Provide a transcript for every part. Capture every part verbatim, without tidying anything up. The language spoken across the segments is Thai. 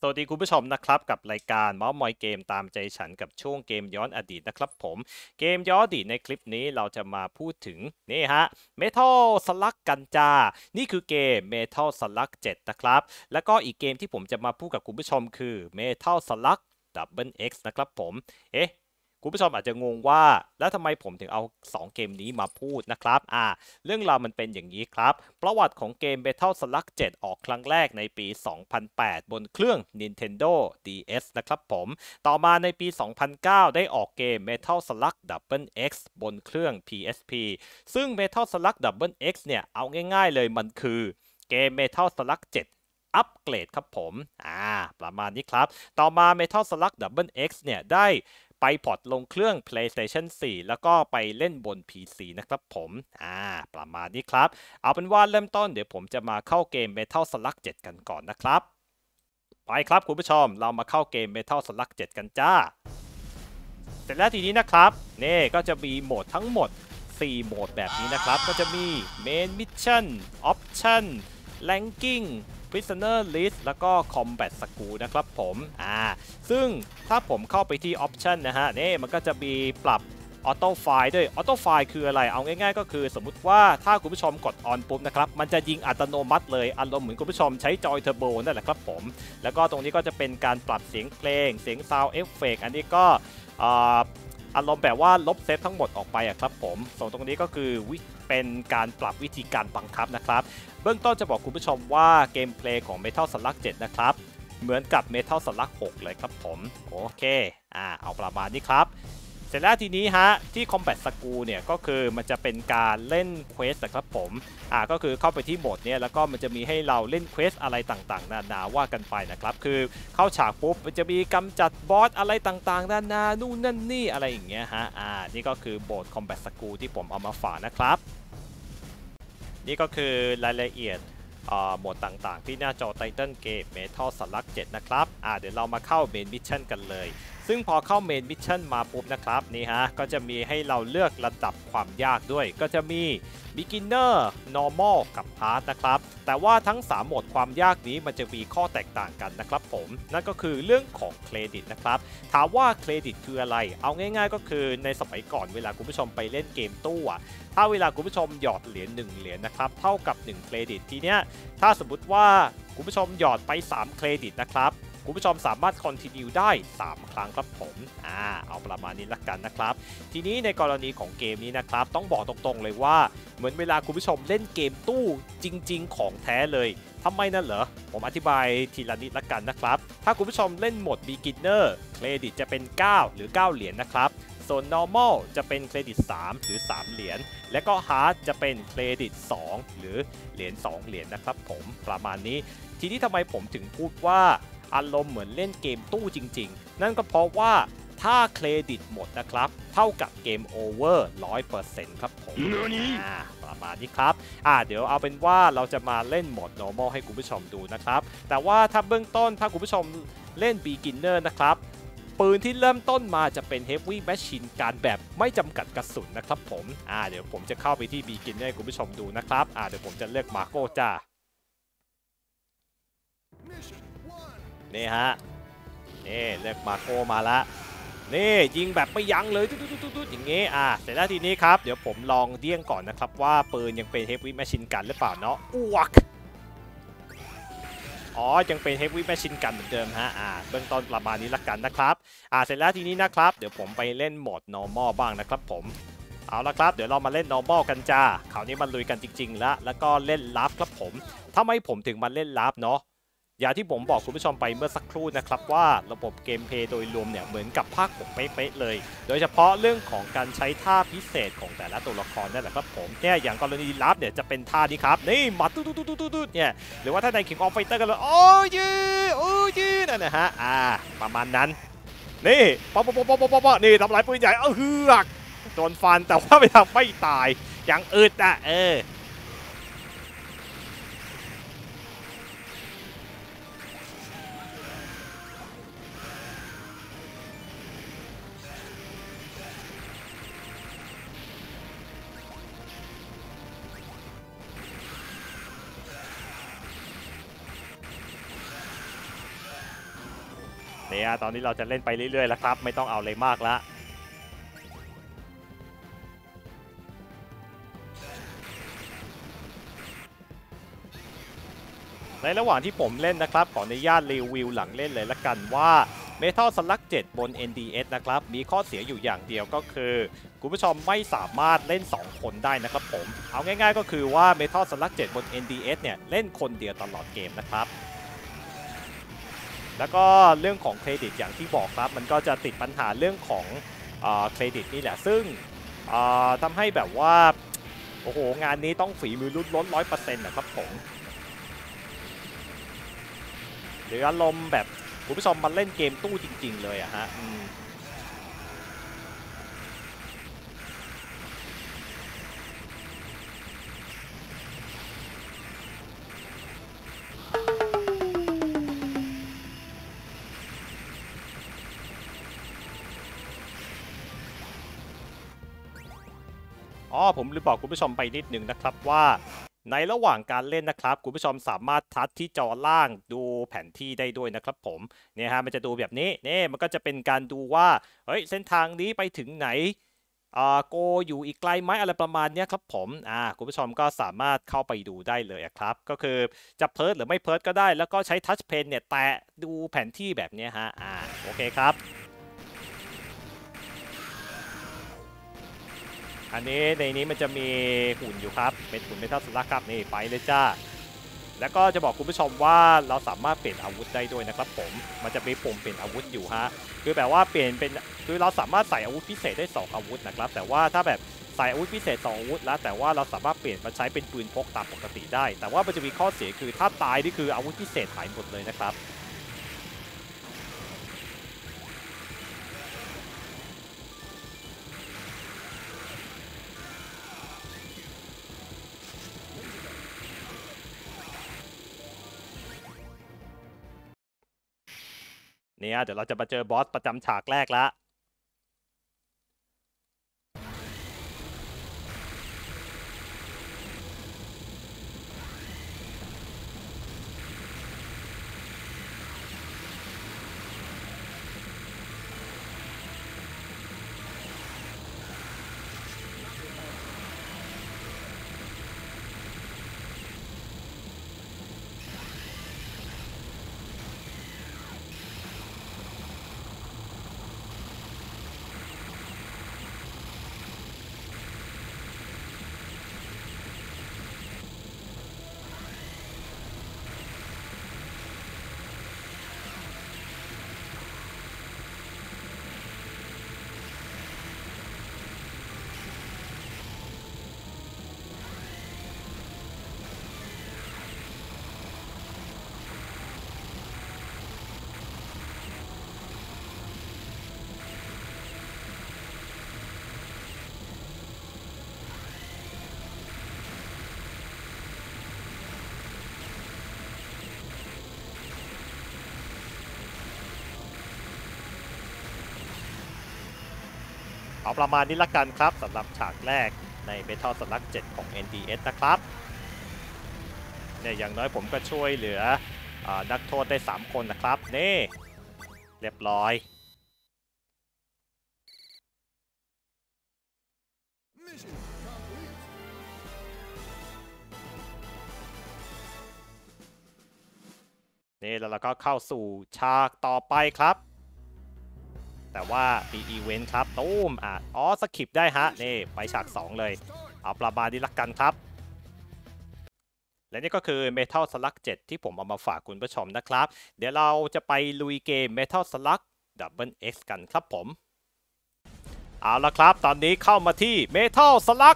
วัสดีคุณผู้ชมนะครับกับรายการเมาส์มอยเกมตามใจฉันกับช่วงเกมย้อนอดีตนะครับผมเกมย้อนอดีตในคลิปนี้เราจะมาพูดถึงนี่ฮะ Metal Slug กันจ้านี่คือเกม Metal Slug เจ็ดนะครับแล้วก็อีกเกมที่ผมจะมาพูดกับคุณผู้ชมคือ Metal Slug Double X นะครับผมเอ๊ะคุณผู้ชมอาจจะงงว่าแล้วทำไมผมถึงเอาสองเกมนี้มาพูดนะครับอ่าเรื่องราวมันเป็นอย่างนี้ครับประวัติของเกม Metal Slug เจ็ดออกครั้งแรกในปี สองพันแปด บนเครื่อง Nintendo ดี เอส นะครับผมต่อมาในปี สองพันเก้า ได้ออกเกม Metal Slug Double X บนเครื่อง พี เอส พี ซึ่ง Metal Slug Double X เนี่ยเอาง่ายๆเลยมันคือเกม Metal Slug เจ็ดอัปเกรดครับผมอ่าประมาณนี้ครับต่อมา Metal Slug Double X เนี่ยได้ไปพอร์ตลงเครื่อง PlayStation โฟร์ แล้วก็ไปเล่นบน พี ซี นะครับผมอ่าประมาณนี้ครับเอาเป็นว่าเริ่มต้นเดี๋ยวผมจะมาเข้าเกม Metal Slug เจ็ดกันก่อนนะครับไปครับคุณผู้ชมเรามาเข้าเกม Metal Slug เจ็ดกันจ้าเสร็จแล้วทีนี้นะครับนี่ก็จะมีโหมดทั้งหมดสี่โหมดแบบนี้นะครับก็จะมี Main Mission Option Ranking Prisoner List แล้วก็ Combat School นะครับผมอ่าซึ่งถ้าผมเข้าไปที่ Option นะฮะนี่มันก็จะมีปรับ Auto Fire ด้วย Auto Fire คืออะไรเอาง่ายๆก็คือสมมุติว่าถ้าคุณผู้ชมกด On ปุ๊บนะครับมันจะยิงอัตโนมัติเลยอารมณ์เหมือนคุณผู้ชมใช้จอยเทอร์โบนั่นแหละครับผมแล้วก็ตรงนี้ก็จะเป็นการปรับเสียงเพลงเสียง Sound Effect อันนี้ก็อารมณ์แบบว่าลบเซฟทั้งหมดออกไปอะครับผมส่วนตรงนี้ก็คือเป็นการปรับวิธีการบังคับนะครับเบื้องต้นจะบอกคุณผู้ชมว่าเกมเพลย์ของ Metal Slug เจ็ดนะครับเหมือนกับ Metal Slug หกเลยครับผมโอเคอ่าเอาประมาณนี้ครับเสร็จแล้วทีนี้ฮะที่ Combat School เนี่ยก็คือมันจะเป็นการเล่นเควสนะครับผมอ่าก็คือเข้าไปที่โหมดเนี่ยแล้วก็มันจะมีให้เราเล่นเควสอะไรต่างๆนานาว่ากันไปนะครับคือเข้าฉากปุ๊บมันจะมีกำจัดบอสอะไรต่างๆนานานู่นนั่นนี่อะไรอย่างเงี้ยฮะอ่านี่ก็คือโหมด Combat School ที่ผมเอามาฝากนะครับนี่ก็คือรายละเอียดโหมดต่างๆที่หน้าจอไตเติลเกม Metal Slug เจ็ดนะครับอ่าเดี๋ยวเรามาเข้า Main Mission กันเลยซึ่งพอเข้า Main Mission มาปุ๊บนะครับนี่ฮะก็จะมีให้เราเลือกระดับความยากด้วยก็จะมี Beginner Normal กับ Hard นะครับแต่ว่าทั้งสามโหมดความยากนี้มันจะมีข้อแตกต่างกันนะครับผมนั่นก็คือเรื่องของเครดิตนะครับถามว่าเครดิตคืออะไรเอาง่ายๆก็คือในสมัยก่อนเวลาคุณผู้ชมไปเล่นเกมตู้อะถ้าเวลาคุณผู้ชมหยอดเหรียญหนึ่งเหรียญนะครับเท่ากับหนึ่งเครดิตทีเนี้ยถ้าสมมติว่าคุณผู้ชมหยอดไปสามเครดิตนะครับคุณผู้ชมสามารถ continue ได้สามครั้งครับผมอ่าเอาประมาณนี้ละกันนะครับทีนี้ในกรณีของเกมนี้นะครับต้องบอกตรงๆเลยว่าเหมือนเวลาคุณผู้ชมเล่นเกมตู้จริงๆของแท้เลยทำไมนั่นเหรอผมอธิบายทีละนิดละกันนะครับถ้าคุณผู้ชมเล่นโหมด beginner เครดิตจะเป็นเก้าหรือเก้าเหรียญนะครับส่วน normal จะเป็นเครดิตสามหรือสามเหรียญและก็ hard จะเป็นเครดิตสองหรือเหรียญสองเหรียญนะครับผมประมาณนี้ทีนี้ทำไมผมถึงพูดว่าอารมณ์เหมือนเล่นเกมตู้จริงๆนั่นก็เพราะว่าถ้าเครดิตหมดนะครับเท่ากับเกมโอเวอร์ ร้อยเปอร์เซ็นต์ ครับผมอ่าประมาณนี้ครับอ่าเดี๋ยวเอาเป็นว่าเราจะมาเล่นโหมด normal ให้คุณผู้ชมดูนะครับแต่ว่าถ้าเบื้องต้นถ้าคุณผู้ชมเล่น beginner นะครับปืนที่เริ่มต้นมาจะเป็น heavy machine gun แบบไม่จำกัดกระสุนนะครับผมอ่าเดี๋ยวผมจะเข้าไปที่ beginner ให้คุณผู้ชมดูนะครับอ่าเดี๋ยวผมจะเลือกมาโก้จ้านี่ฮะนี่เลือกมาโก้มาละนี่ยิงแบบไม่ยั้งเลยตุ๊ดๆๆอย่างงี้อ่าเสร็จแล้วทีนี้ครับเดี๋ยวผมลองเดี่ยงก่อนนะครับว่าปืนยังเป็น heavy machine gun หรือเปล่าเนาะอ้วกอ๋อยังเป็น heavy machine gun เหมือนเดิมฮะอ่าเบื้องต้นประมาณนี้ละกันนะครับอ่าเสร็จแล้วทีนี้นะครับเดี๋ยวผมไปเล่นโหมด normal บ้างนะครับผมเอาละครับเดี๋ยวเรามาเล่น normal กันจ้าคราวนี้มันลุยกันจริงๆแล้วแล้วก็เล่นลับครับผมทำไมผมถึงมาเล่นลับเนาะอย่างที่ผมบอกคุณผู้ชมไปเมื่อสักครู่นะครับว่าระบบเกมเพลย์โดยรวมเนี่ยเหมือนกับภาคหกเป๊ะๆเลยโดยเฉพาะเรื่องของการใช้ท่าพิเศษของแต่ละตัวละครนั่นแหละครับผมเนี่ยอย่างกรณีลับเนี่ยจะเป็นท่านี้ครับนี่หมัดตุ๊ดๆๆๆเนี่ยหรือว่าถ้าใน King of Fighter กันเลยโอ้ยโอ้ยนั่นนะฮะอ่าประมาณนั้นนี่ป๊อปป๊อปป๊อปป๊อปนี่ทำลายปืนใหญ่เออเฮือกโดนฟันแต่ว่าไม่ทำไม่ตายอย่างอึดอ่ะเออเนี่ยตอนนี้เราจะเล่นไปเรื่อยๆแล้วครับไม่ต้องเอาเลยมากละในระหว่างที่ผมเล่นนะครับขออนุญาตรีวิวหลังเล่นเลยละกันว่า Metal Slug เซเว่นบน เอ็น ดี เอส นะครับมีข้อเสียอยู่อย่างเดียวก็คือคุณผู้ชมไม่สามารถเล่นสองคนได้นะครับผมเอาง่ายๆก็คือว่า Metal Slug เซเว่นบน เอ็น ดี เอส เนี่ยเล่นคนเดียวตลอดเกมนะครับแล้วก็เรื่องของเครดิตอย่างที่บอกครับมันก็จะติดปัญหาเรื่องของเครดิตนี่แหละซึ่งทำให้แบบว่าโอ้โหงานนี้ต้องฝีมือล้วนๆร้อยเปอร์เซ็นต์นะครับผมหรืออารมณ์แบบคุณผู้ชมมาเล่นเกมตู้จริงๆเลยอะฮะอ๋อผมลืมบอกคุณผู้ชมไปนิดนึงนะครับว่าในระหว่างการเล่นนะครับคุณผู้ชมสามารถทัชที่จอล่างดูแผนที่ได้ด้วยนะครับผมเนี่ยฮะมันจะดูแบบนี้เนี่ยมันก็จะเป็นการดูว่าเฮ้ยเส้นทางนี้ไปถึงไหนอ่าโกอยู่อีกไกลไหมอะไรประมาณนี้ครับผมอ่าคุณผู้ชมก็สามารถเข้าไปดูได้เลยครับก็คือจะเพิร์ทหรือไม่เพิร์ทก็ได้แล้วก็ใช้ทัชเพนเนี่ยแตะดูแผนที่แบบนี้ฮะอ่าโอเคครับอันนี้ในนี้มันจะมีหุ่นอยู่ครับเป็นหุ่นเมทัลสลักครับนี่ไปเลยจ้าแล้วก็จะบอกคุณผู้ชมว่าเราสามารถเปลี่ยนอาวุธได้ด้วยนะครับผมมันจะมีปุ่มเปลี่ยนอาวุธอยู่ฮะคือแบบว่าเปลี่ยนเป็นคือเราสามารถใส่อาวุธพิเศษได้สองอาวุธนะครับแต่ว่าถ้าแบบใส่อาวุธพิเศษสองอาวุธแล้วแต่ว่าเราสามารถเปลี่ยนมาใช้เป็นปืนพกตามปกติได้แต่ว่ามันจะมีข้อเสียคือถ้าตายนี่คืออาวุธพิเศษหายหมดเลยนะครับเนี่ยเดี๋ยวเราจะมาเจอบอสประจำฉากแรกแล้วเอาประมาณนี้ละกันครับสำหรับฉากแรกใน Metal Slug เซเว่นของ เอ็น ดี เอส นะครับเนี่ยอย่างน้อยผมก็ช่วยเหลืออนักโทษได้สามคนนะครับนี่เรียบร้อยนี่แล้วเราก็เข้าสู่ฉากต่อไปครับแต่ว่ามีอีเวนต์ครับตู้มอ่ะอ๋อสคิปได้ฮะนี่ไปฉากสองเลยเอาประมาณนี้ละกันครับและนี่ก็คือ Metal Slug เซเว่นที่ผมเอามาฝากคุณผู้ชมนะครับเดี๋ยวเราจะไปลุยเกม Metal Slug Double X กันครับผมเอาละครับตอนนี้เข้ามาที่ Metal Slug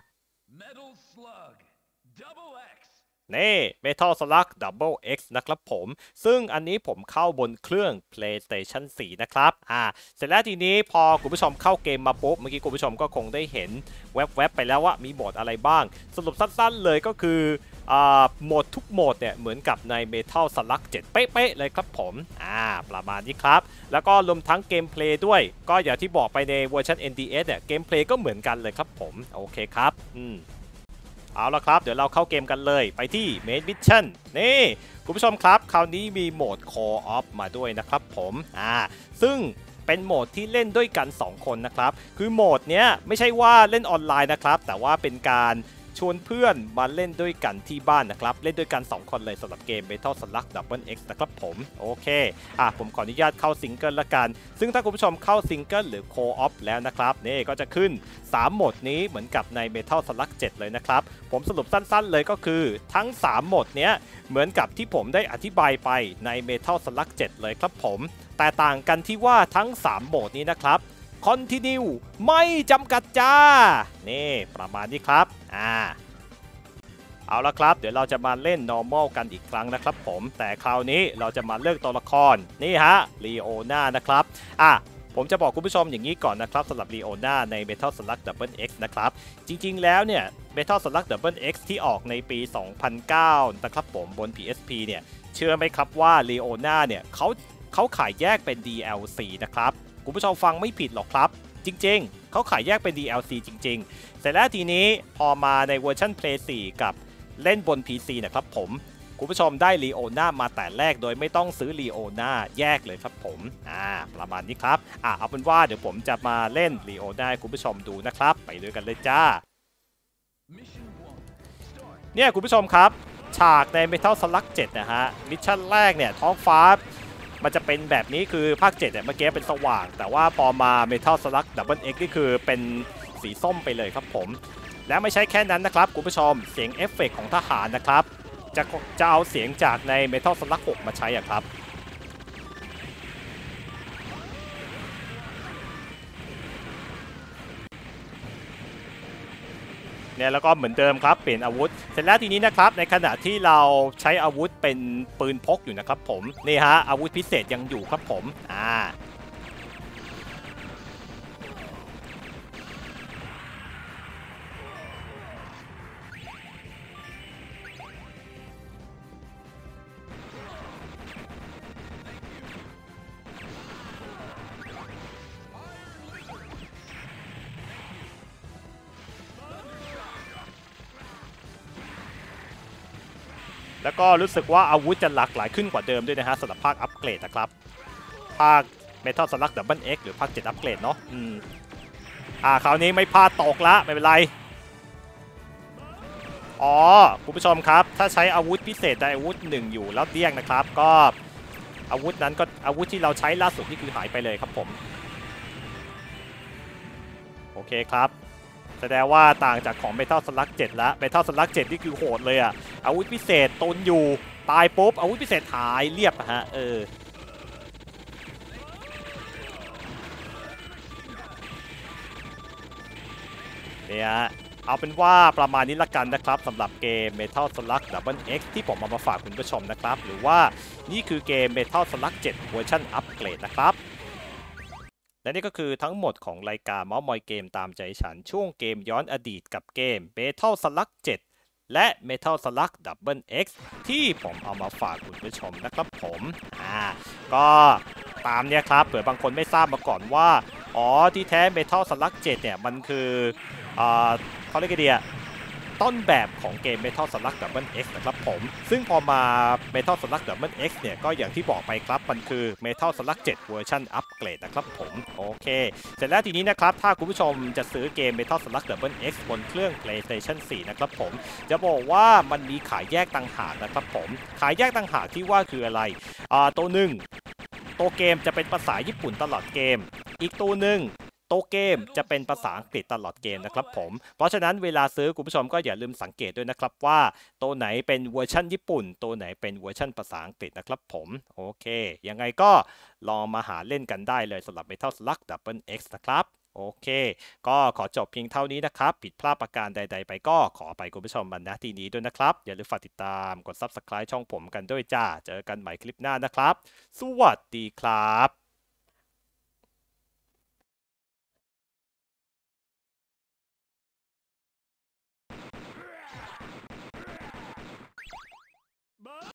นี่ Metal Slug Double X นะครับผมซึ่งอันนี้ผมเข้าบนเครื่อง PlayStation โฟร์ นะครับอ่าเสร็จแล้วทีนี้พอคุณผู้ชมเข้าเกมมาปุ๊บเมื่อกี้คุณผู้ชมก็คงได้เห็นแวบๆไปแล้วว่ามีโหมดอะไรบ้างสรุปสั้นๆเลยก็คืออ่าโหมดทุกโหมดเนี่ยเหมือนกับใน Metal Slug เซเว่นเป๊ะๆเลยครับผมอ่าประมาณนี้ครับแล้วก็รวมทั้งเกมเพลย์ด้วยก็อย่างที่บอกไปในเวอร์ชัน เอ็น ดี เอส เนี่ยเกมเพลย์ก็เหมือนกันเลยครับผมโอเคครับอืมเอาละครับเดี๋ยวเราเข้าเกมกันเลยไปที่ Main Mission นี่คุณผู้ชมครับคราวนี้มีโหมด Co-op มาด้วยนะครับผมอ่าซึ่งเป็นโหมดที่เล่นด้วยกันสองคนนะครับคือโหมดเนี้ยไม่ใช่ว่าเล่นออนไลน์นะครับแต่ว่าเป็นการชวนเพื่อนมาเล่นด้วยกันที่บ้านนะครับเล่นด้วยกันสองคนเลยสำหรับเกม Metal Slug Double X นะครับผมโอเคอ่ะผมขออนุญาตเข้าซิงเกิลละกันซึ่งถ้าคุณผู้ชมเข้าซิงเกิลหรือ Co-op แล้วนะครับนี่ก็จะขึ้นสามโหมดนี้เหมือนกับใน Metal Slug เจ็ดเลยนะครับผมสรุปสั้นๆเลยก็คือทั้งสามโหมดเนี้ยเหมือนกับที่ผมได้อธิบายไปใน Metal Slug เจ็ดเลยครับผมแต่ต่างกันที่ว่าทั้งสามโหมดนี้นะครับContinue ไม่จำกัดจ้านี่ประมาณนี้ครับอ่าเอาละครับเดี๋ยวเราจะมาเล่น normal กันอีกครั้งนะครับผมแต่คราวนี้เราจะมาเลือกตัวละครนี่ฮะ Leona นะครับอ่ะผมจะบอกคุณผู้ชมอย่างนี้ก่อนนะครับสำหรับ Leona ใน Metal Slug Double X นะครับจริงๆแล้วเนี่ย Metal Slug Double X ที่ออกในปี สองพันเก้า นะครับผมบน พี เอส พี เนี่ยเชื่อไหมครับว่า Leona เนี่ยเขาเขาขายแยกเป็น ดี แอล ซี นะครับคุณผู้ชมฟังไม่ผิดหรอกครับจริงๆเขาขายแยกเป็น ดี แอล ซี จริงๆเสร็จแล้วทีนี้พอมาในเวอร์ชัน Play โฟร์ กับเล่นบน พี ซี นะครับผมคุณผู้ชมได้ Leona มาแต่แรกโดยไม่ต้องซื้อ Leona แยกเลยครับผมอ่าประมาณนี้ครับอ่าเอาเป็นว่าเดี๋ยวผมจะมาเล่น Leona ให้คุณผู้ชมดูนะครับไปด้วยกันเลยจ้าเนี่ยคุณผู้ชมครับฉากใน Metal Slug เจ็ดนะฮะมิชชั่นแรกเนี่ยท้องฟ้ามันจะเป็นแบบนี้คือภาคเจ็ดเนี่ยเมื่อกี้เป็นสว่างแต่ว่าพอมา Metal Slug Double X นี่คือเป็นสีส้มไปเลยครับผมและไม่ใช่แค่นั้นนะครับคุณผู้ชมเสียงเอฟเฟกต์ของทหารนะครับจะจะเอาเสียงจากใน Metal Slug หกมาใช้อะครับเนี่ยแล้วก็เหมือนเดิมครับเปลี่ยนอาวุธเสร็จแล้วทีนี้นะครับในขณะที่เราใช้อาวุธเป็นปืนพกอยู่นะครับผมนี่ฮะอาวุธพิเศษยังอยู่ครับผมอ่าแล้วก็รู้สึกว่าอาวุธจะหลากหลายขึ้นกว่าเดิมด้วยนะฮะสำหรับภาคอัปเกรดนะครับภาค Metal Slug Double X หรือภาคเจ็ดอัปเกรดเนาะอืมอ่าคราวนี้ไม่พลาดตกละไม่เป็นไรอ๋อคุณผู้ชมครับถ้าใช้อาวุธพิเศษใดอาวุธหนึ่งอยู่แล้วเดี้ยงนะครับก็อาวุธนั้นก็อาวุธที่เราใช้ล่าสุดนี่คือหายไปเลยครับผมโอเคครับแสดงว่าต่างจากของ Metal Slug เจ็ดแล้ว Metal Slug เจ็ดนี่คือโหดเลยอะอาวุธพิเศษตนอยู่ตายปุ๊บอาวุธพิเศษหายเรียบอะฮะเออเนี่ยเอาเป็นว่าประมาณนี้ละกันนะครับสำหรับเกม Metal Slug Double X ที่ผมเอามาฝากคุณผู้ชมนะครับหรือว่านี่คือเกม Metal Slug เจ็ดเวอร์ชันอัปเกรดนะครับและนี่ก็คือทั้งหมดของรายการเมาส์มอยเกมตามใจฉันช่วงเกมย้อนอดีตกับเกม Metal Slug เจ็ดและ Metal Slug Double X ที่ผมเอามาฝากคุณผู้ชมนะครับผมอ่าก็ตามเนี้ยครับเผื่อบางคนไม่ทราบมาก่อนว่าอ๋อที่แท้ Metal Slug เจ็ดเนี่ยมันคืออ่าเขาเรียกกันดีอะต้นแบบของเกม Metal Slug Double X นะครับผมซึ่งพอมา Metal Slug Double X เนี่ยก็อย่างที่บอกไปครับมันคือ Metal Slug เจ็ดเวอร์ชันอัปเกรดนะครับผมโอเคเสร็จแล้วทีนี้นะครับถ้าคุณผู้ชมจะซื้อเกม Metal Slug Double X บนเครื่อง PlayStation โฟร์ นะครับผมจะบอกว่ามันมีขายแยกต่างหากนะครับผมขายแยกต่างหากที่ว่าคืออะไรอ่าตัวหนึ่งตัวเกมจะเป็นภาษาญี่ปุ่นตลอดเกมอีกตัวหนึ่งตัวเกมจะเป็นภาษาอังกฤษตลอดเกมนะครับผมเพราะฉะนั้นเวลาซื้อคุณผู้ชมก็อย่าลืมสังเกตด้วยนะครับว่าตัวไหนเป็นเวอร์ชันญี่ปุ่นตัวไหนเป็นเวอร์ชันภาษาอังกฤษนะครับผมโอเคยังไงก็ลองมาหาเล่นกันได้เลยสำหรับ Metal Slug Double X นะครับโอเคก็ขอจบเพียงเท่านี้นะครับผิดพลาดประการใดๆไปก็ขอไปคุณผู้ชมมันณที่นี้ด้วยนะครับอย่าลืมฝากติดตามกด Subscribe ช่องผมกันด้วยจ้าเจอกันใหม่คลิปหน้านะครับสวัสดีครับ